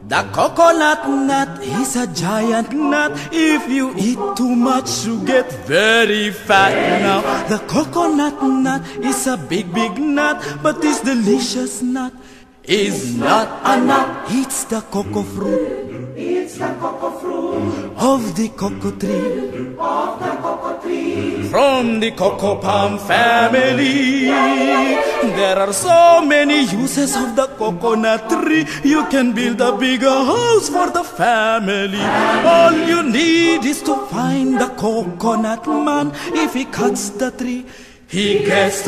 The coconut nut is a giant nut. If you eat too much, you get very fat. Now, the coconut nut is a big, big nut, but this delicious nut is not a nut. It's the cocoa fruit. It's the cocoa fruit Of the cocoa tree. of the cocoa tree. From the cocoa palm family. There are so many uses of the coconut tree. You can build a bigger house for the family. All you need is to find the coconut man. If he cuts the tree, he gets